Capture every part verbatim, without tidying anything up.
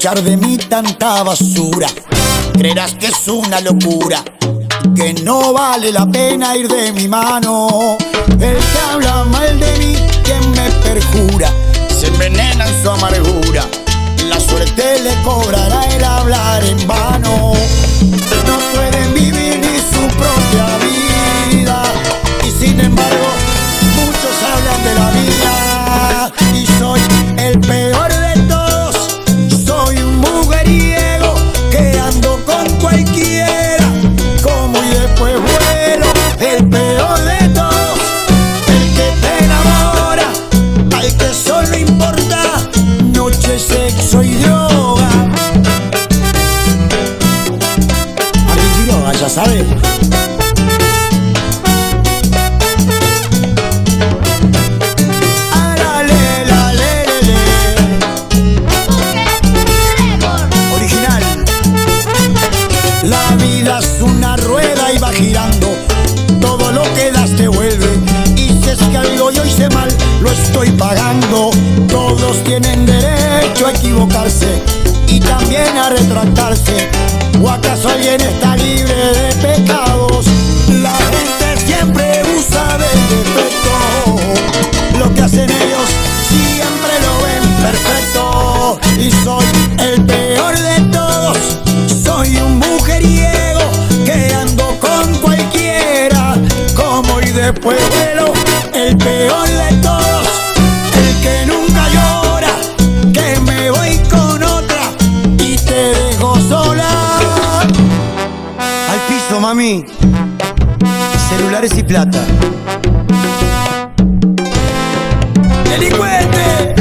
escuchar de mí tanta basura. Creerás que es una locura, que no vale la pena ir de mi mano. El que habla mal de mí, quien me perjura, se envenena en su amargura. La suerte le cobrará el hablar en vano. No pueden vivir ni su propia vida, y sin embargo muchos hablan de la mía. Y soy el peor de todos, soy un mujeriego que ando con cualquiera, como y después vuelo. El peor de todos, el que te enamora, al que solo importa noche, sexo y droga. Martín Quiroga, ya sabes. La vida es una rueda y va girando, todo lo que das te vuelve. Y si es que algo yo hice mal, lo estoy pagando. Todos tienen derecho a equivocarse y también a retractarse. ¿O acaso alguien está libre de pecados? La gente siempre usa del defecto, lo que hacen ellos siempre lo ven perfecto. Y soy el peor de todos, soy un mujeriego que ando con cualquiera, como y después vuelo. El peor de todos, el que nunca llora, que me voy con otra y te dejo sola. Al piso, mami, celulares y plata. ¡Delincuente!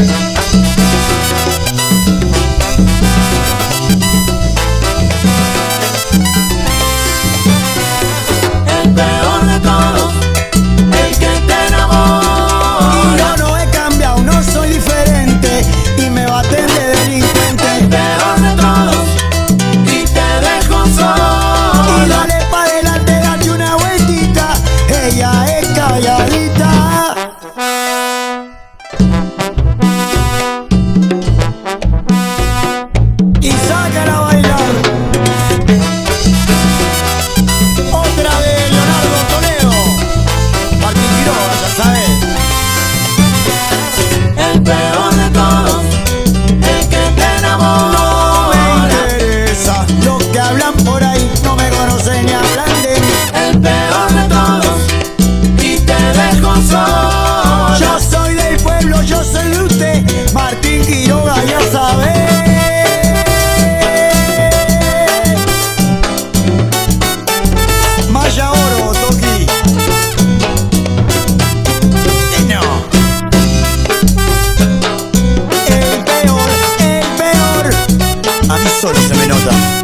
Y sácala a bailar. Otra de Leonardo Toledo, Martín Quiroga, ya sabes. El peor de todos, el que te enamora. No me interesa lo que hablan por ahí, no me conocen ni hablan de mí. El peor de todos, y te dejo solo. Yo soy del pueblo, yo soy de usted, Martín Quiroga, ya sabes. Maya Oro, Toki. No. El peor, el peor. A mí solo se me nota.